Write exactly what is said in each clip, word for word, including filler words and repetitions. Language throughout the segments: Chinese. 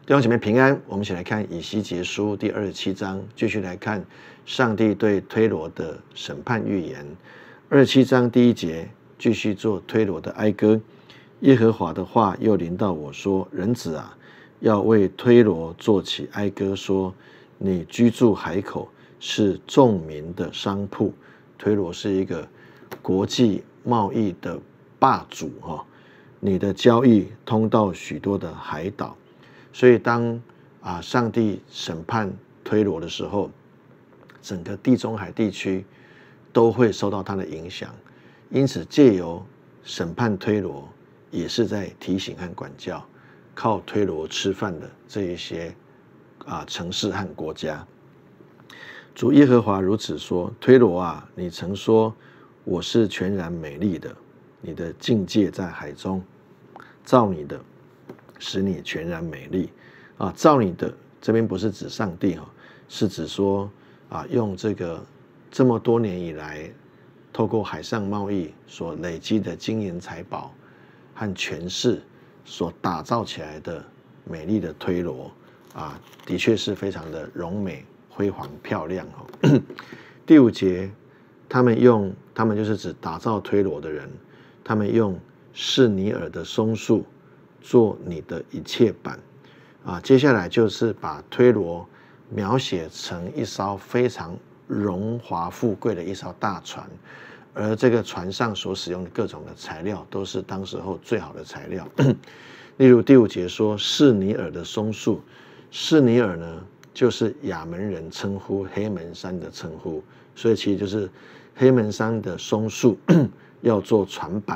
弟兄姐妹平安，我们一起来看以西结书第二十七章，继续来看上帝对推罗的审判预言。二十七章第一节继续做推罗的哀歌。耶和华的话又临到我说：人子啊，要为推罗做起哀歌，说：你居住海口，是众民的商铺。推罗是一个国际贸易的霸主，你的交易通到许多的海岛。所以当啊上帝审判推罗的时候，整个地中海地区都会受到他的影响。因此借由审判推罗，也是在提醒和管教靠推罗吃饭的这一些啊城市和国家。主耶和华如此说：推罗啊，你曾说我是全然美丽的，你的境界在海中，造你的使你全然美丽啊！造你的这边不是指上帝哈，是指说啊，用这个这么多年以来，透过海上贸易所累积的金银财宝和权势所打造起来的美丽的推罗啊，的确是非常的荣美、辉煌、漂亮哦。第五节，他们用他们就是指打造推罗的人，他们用示尼尔的松树做你的一切板啊，接下来就是把推罗描写成一艘非常荣华富贵的一艘大船，而这个船上所使用的各种的材料都是当时候最好的材料。例如第五节说示尼尔的松树，示尼尔呢就是亚门人称呼黑门山的称呼，所以其实就是黑门山的松树要做船板。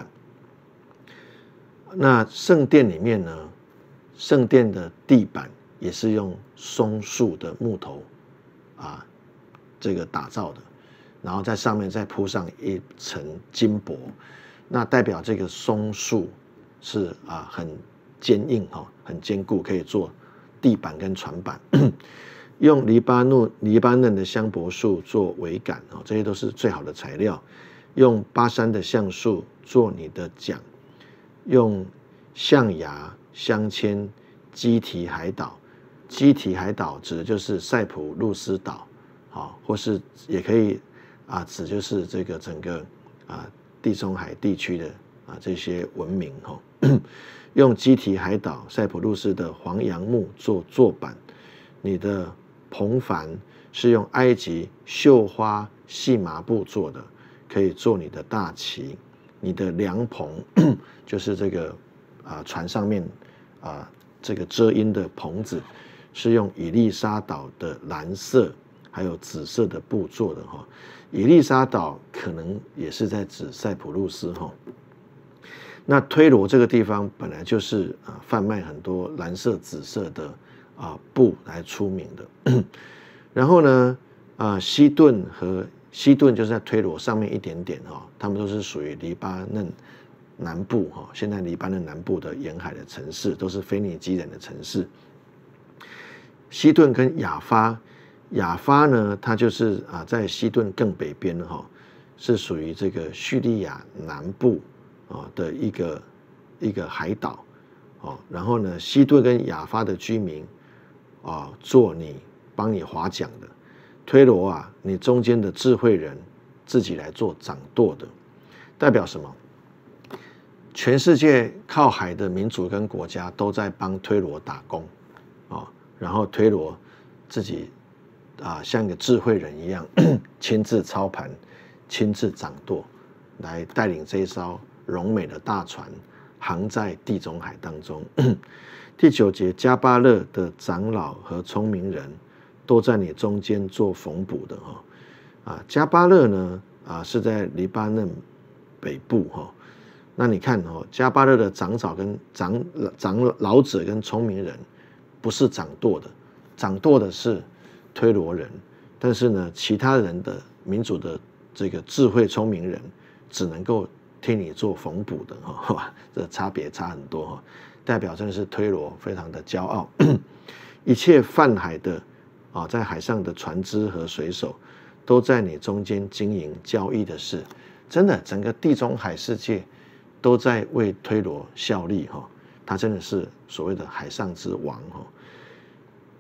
那圣殿里面呢，圣殿的地板也是用松树的木头啊，这个打造的，然后在上面再铺上一层金箔，那代表这个松树是啊很坚硬哈，很坚固，可以做地板跟船板。用黎巴嫩黎巴嫩的香柏树做桅杆哦，这些都是最好的材料。用巴山的橡树做你的桨。用象牙、镶嵌基提海岛，基提海岛指的就是塞浦路斯岛，好，或是也可以啊，指就是这个整个啊地中海地区的啊这些文明哈。用基提海岛、塞浦路斯的黄杨木做座板，你的篷帆是用埃及绣花细麻布做的，可以做你的大旗。你的凉棚就是这个啊船上面啊这个遮阴的棚子，是用以利沙岛的蓝色还有紫色的布做的哈。以利沙岛可能也是在指塞浦路斯哈。那推罗这个地方本来就是啊贩卖很多蓝色、紫色的啊布来出名的。然后呢啊西顿和西顿就是在推罗上面一点点哈，他们都是属于黎巴嫩南部哈，现在黎巴嫩南部的沿海的城市都是腓尼基人的城市。西顿跟亚发，亚发呢，它就是啊在西顿更北边哈，是属于这个叙利亚南部啊的一个一个海岛哦。然后呢，西顿跟亚发的居民啊，做你帮你划桨的。推罗啊，你中间的智慧人自己来做掌舵的，代表什么？全世界靠海的民族跟国家都在帮推罗打工啊、哦，然后推罗自己啊像一个智慧人一样，亲自操盘，亲自掌舵，来带领这一艘荣美的大船航在地中海当中。第九节，加巴勒的长老和聪明人都在你中间做缝补的哈，啊，加巴勒呢啊是在黎巴嫩北部哈，那你看哦，加巴勒的长老跟长长老者跟聪明人不是掌舵的，掌舵的是推罗人，但是呢，其他人的民主的这个智慧聪明人只能够替你做缝补的哈，这差别差很多哈，代表真的是推罗非常的骄傲，一切泛海的。啊，在海上的船只和水手都在你中间经营交易的事，真的，整个地中海世界都在为推罗效力哈，他真的是所谓的海上之王哈。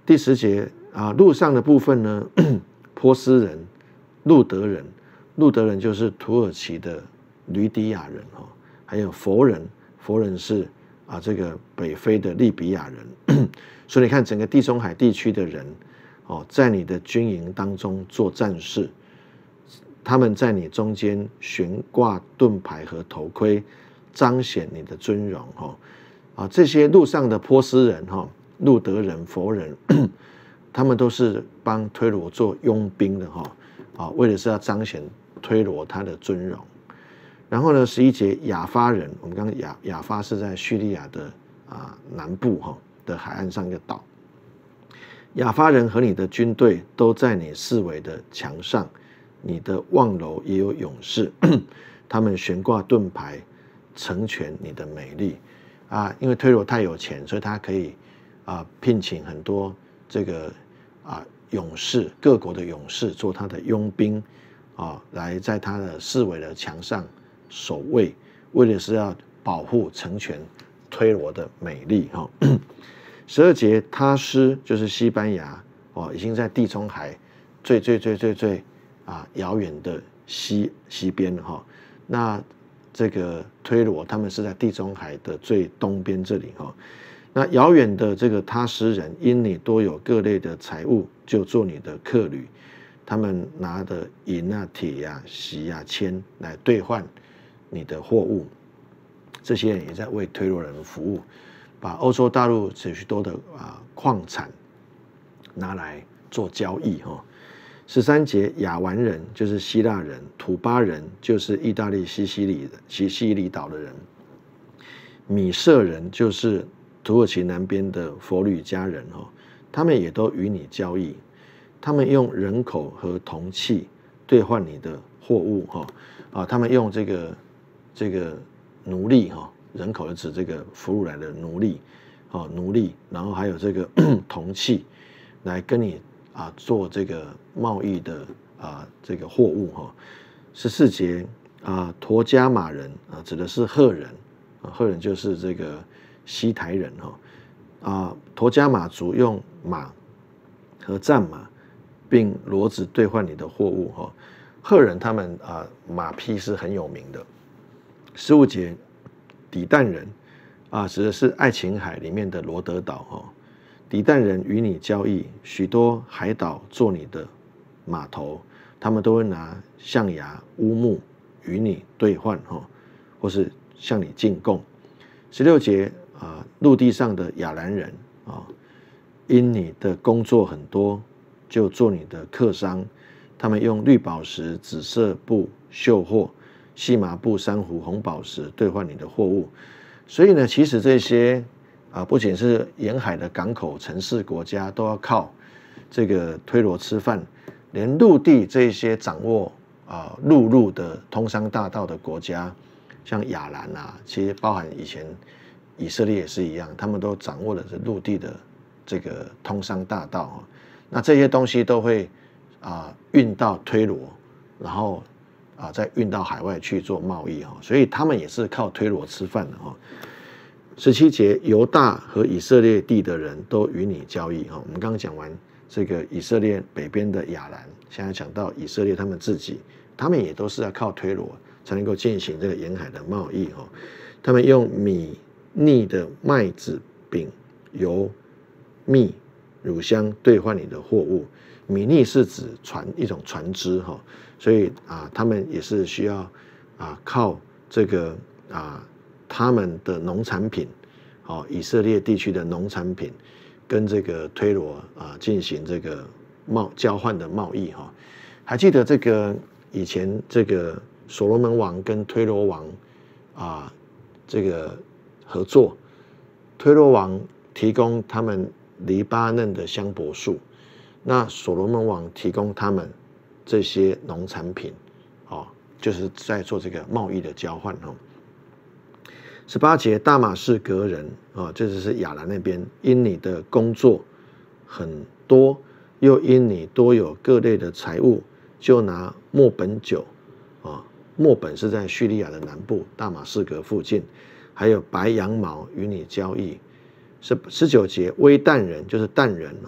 第十节啊，路上的部分呢，波斯人、路德人，路德人就是土耳其的吕底亚人哈，还有佛人，佛人是啊这个北非的利比亚人，所以你看整个地中海地区的人哦，在你的军营当中做战士，他们在你中间悬挂盾牌和头盔，彰显你的尊荣哈啊，这些路上的波斯人哈、路德人、佛人，他们都是帮推罗做佣兵的哈啊，为的是要彰显推罗他的尊荣。然后呢，十一节亚发人，我们刚刚亚亚发是在叙利亚的啊南部哈的海岸上一个岛。亚发人和你的军队都在你四围的墙上，你的望楼也有勇士，他们悬挂盾牌，成全你的美丽啊！因为推罗太有钱，所以他可以啊聘请很多这个啊勇士，各国的勇士做他的佣兵啊，来在他的四围的墙上守卫，为的是要保护成全推罗的美丽哈。十二节，他施就是西班牙哦，已经在地中海最最最最最啊遥远的西西边了哈。那这个推罗他们是在地中海的最东边这里哈。那遥远的这个他施人，因你多有各类的财物，就做你的客旅。他们拿的银啊、铁啊、锡啊、铅来兑换你的货物。这些人也在为推罗人服务。把欧洲大陆许多的啊矿产拿来做交易哈。十三节，亚完人就是希腊人，土巴人就是意大利西西里西西里岛的人，米色人就是土耳其南边的佛吕家人哈，他们也都与你交易，他们用人口和铜器兑换你的货物哈啊，他们用这个这个奴隶哈。人口是指这个俘虏来的奴隶，哦，奴隶，然后还有这个铜器，来跟你啊做这个贸易的啊这个货物哈。十四节啊，陀加马人啊，指的是赫人啊，赫人就是这个西台人哈啊，陀加马族用马和战马，并骡子兑换你的货物哈。赫人他们啊马匹是很有名的。十五节。底但人啊，指的是爱琴海里面的罗德岛哈。底但人与你交易，许多海岛做你的码头，他们都会拿象牙、乌木与你兑换哈，或是向你进贡。十六节啊，陆地上的亚兰人啊，因你的工作很多，就做你的客商，他们用绿宝石、紫色布绣货。细麻布、珊瑚、红宝石兑换你的货物，所以呢，其实这些啊，不仅是沿海的港口、城市、国家都要靠这个推罗吃饭，连陆地这些掌握啊陆路的通商大道的国家，像亚兰啊，其实包含以前以色列也是一样，他们都掌握的是陆地的这个通商大道啊。那这些东西都会啊运到推罗，然后。啊，再运到海外去做贸易哈，所以他们也是靠推罗吃饭的哈。十七节，犹大和以色列地的人都与你交易哈。我们刚刚讲完这个以色列北边的亚兰，现在讲到以色列他们自己，他们也都是要靠推罗才能够进行这个沿海的贸易哈。他们用米腻的麦子饼、油、蜜、乳香兑换你的货物。米腻是指船一种船只哈。所以啊，他们也是需要啊靠这个啊他们的农产品，哦，以色列地区的农产品，跟这个推罗啊进行这个贸交换的贸易哈。还记得这个以前这个所罗门王跟推罗王啊这个合作，推罗王提供他们黎巴嫩的香柏树，那所罗门王提供他们。这些农产品，哦，就是在做这个贸易的交换哦。十八节，大马士革人啊，这就是亚兰那边，因你的工作很多，又因你多有各类的财物，就拿墨本酒啊，墨本是在叙利亚的南部，大马士革附近，还有白羊毛与你交易。十十九节，微但人就是但人哦，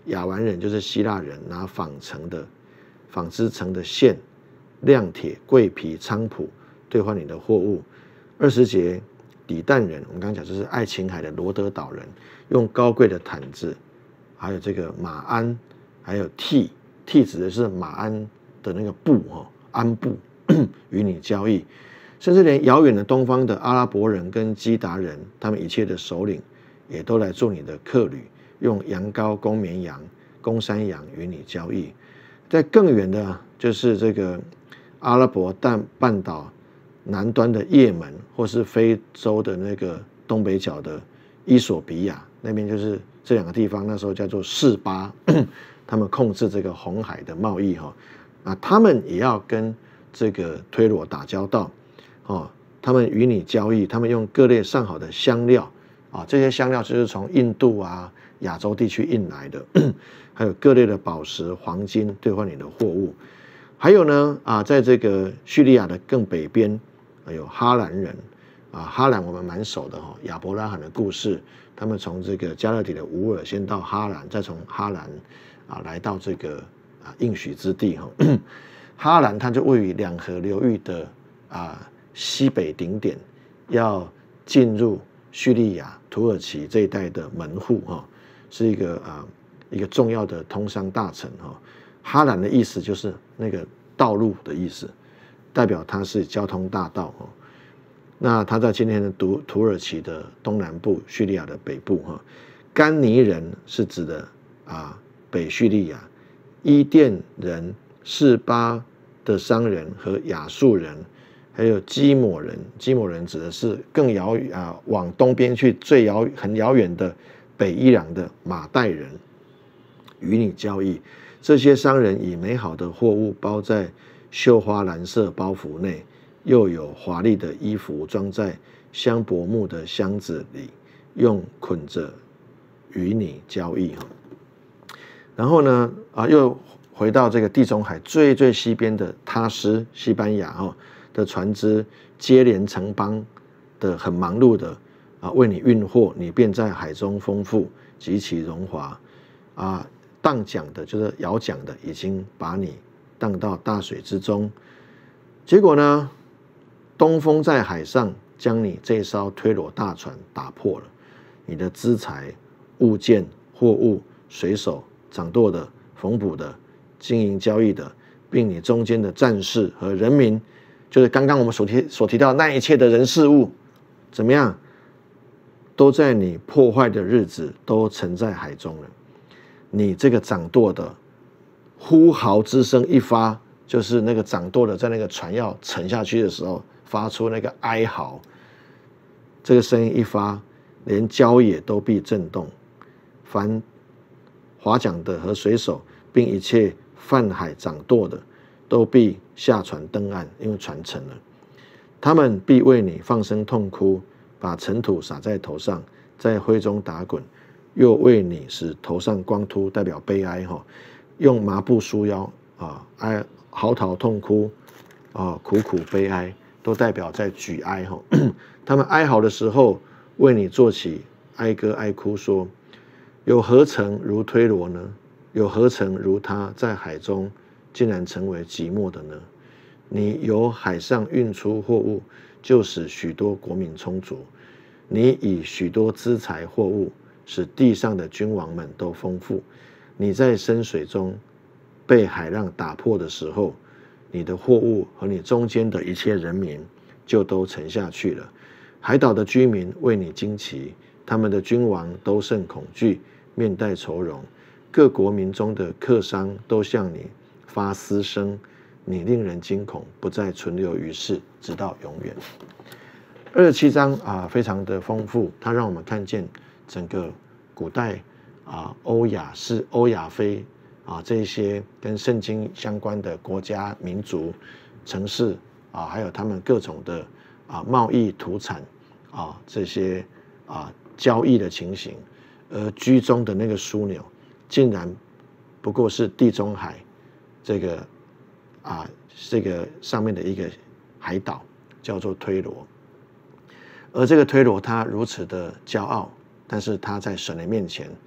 亚完人就是希腊人，拿纺成的纺织成的线、亮铁、桂皮、菖蒲兑换你的货物。二十节，底但人，我们刚刚讲就是爱琴海的罗德岛人，用高贵的毯子，还有这个马鞍，还有替替指的是马鞍的那个布哈鞍布与你交易。甚至连遥远的东方的阿拉伯人跟基达人，他们一切的首领也都来做你的客旅，用羊羔、公绵羊、公山羊与你交易。在更远的，就是这个阿拉伯半半岛南端的也门，或是非洲的那个东北角的伊索比亚那边，就是这两个地方，那时候叫做示巴，他们控制这个红海的贸易哈，啊，他们也要跟这个推罗打交道。哦，他们与你交易，他们用各类上好的香料啊，这些香料就是从印度啊、亚洲地区运来的，还有各类的宝石、黄金兑换你的货物。还有呢啊，在这个叙利亚的更北边，有哈兰人啊，哈兰我们蛮熟的哈，亚伯拉罕的故事，他们从这个加勒底的乌尔先到哈兰，再从哈兰啊来到这个啊应许之地哈。哈兰它就位于两河流域的啊。西北顶点，要进入叙利亚、土耳其这一带的门户哈，是一个啊一个重要的通商大城哈。哈兰的意思就是那个道路的意思，代表它是交通大道哈。那它在今天的土土耳其的东南部、叙利亚的北部哈。甘尼人是指的啊北叙利亚，伊甸人、示巴的商人和亚述人。还有基抹人，基抹人指的是更遥远啊，往东边去最遥很遥远的北伊朗的马代人，与你交易。这些商人以美好的货物包在绣花蓝色包袱内，又有华丽的衣服装在香柏木的箱子里，用捆着与你交易哈。然后呢啊，又回到这个地中海最最西边的他斯，西班牙哈。的船只接连城邦的很忙碌的啊，为你运货，你便在海中丰富，极其荣华啊。荡桨的，就是摇桨的，已经把你荡到大水之中。结果呢，东风在海上将你这艘推罗大船打破了，你的资财、物件、货物、水手、掌舵的、缝补的、经营交易的，并你中间的战士和人民。就是刚刚我们所提所提到那一切的人事物，怎么样，都在你破坏的日子都沉在海中了。你这个掌舵的呼号之声一发，就是那个掌舵的在那个船要沉下去的时候发出那个哀嚎，这个声音一发，连郊野都必震动，凡划桨的和水手，并一切泛海掌舵的。都必下船登岸，因为船沉了。他们必为你放声痛哭，把尘土撒在头上，在灰中打滚，又为你使头上光秃，代表悲哀哈。用麻布束腰啊，哀嚎啕痛哭啊，苦苦悲哀，都代表在举哀哈。他们哀嚎的时候，为你做起哀歌哀哭，说：有何城如推罗呢？有何城如他在海中？竟然成为寂寞的呢？你由海上运出货物，就使许多国民充足；你以许多资财货物，使地上的君王们都丰富。你在深水中被海浪打破的时候，你的货物和你中间的一切人民就都沉下去了。海岛的居民为你惊奇，他们的君王都甚恐惧，面带愁容。各国民中的客商都向你发嘶声，你令人惊恐，不再存留于世，直到永远。二十七章啊，非常的丰富，它让我们看见整个古代啊欧亚是欧亚非啊这些跟圣经相关的国家、民族、城市啊，还有他们各种的啊贸易、土产啊这些啊交易的情形，而居中的那个枢纽，竟然不过是地中海。这个啊，这个上面的一个海岛叫做推罗，而这个推罗他如此的骄傲，但是他在神的面前，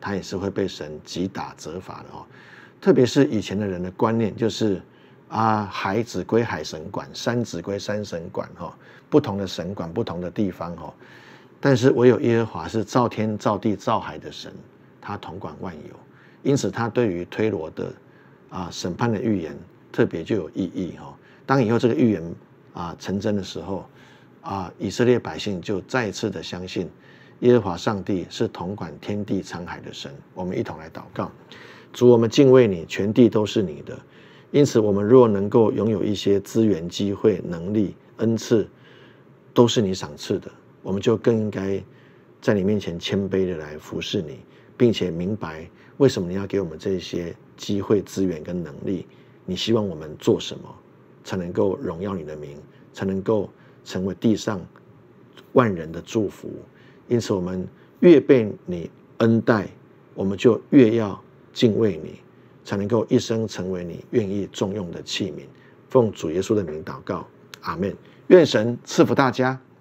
他也是会被神击打责罚的哦。特别是以前的人的观念，就是啊，海只归海神管，山只归山神管哈、哦，不同的神管不同的地方哈、哦。但是唯有耶和华是造天造地造海的神，他统管万有，因此他对于推罗的啊审判的预言特别就有意义哈、哦。当以后这个预言啊成真的时候啊，以色列百姓就再一次的相信耶和华上帝是统管天地沧海的神。我们一同来祷告。主，我们敬畏你，全地都是你的，因此我们若能够拥有一些资源、机会、能力、恩赐，都是你赏赐的，我们就更应该在你面前谦卑的来服侍你，并且明白为什么你要给我们这些机会、资源跟能力，你希望我们做什么才能够荣耀你的名，才能够成为地上万人的祝福。因此我们越被你恩待，我们就越要敬畏你，才能够一生成为你愿意重用的器皿。奉主耶稣的名祷告，阿们。愿神赐福大家。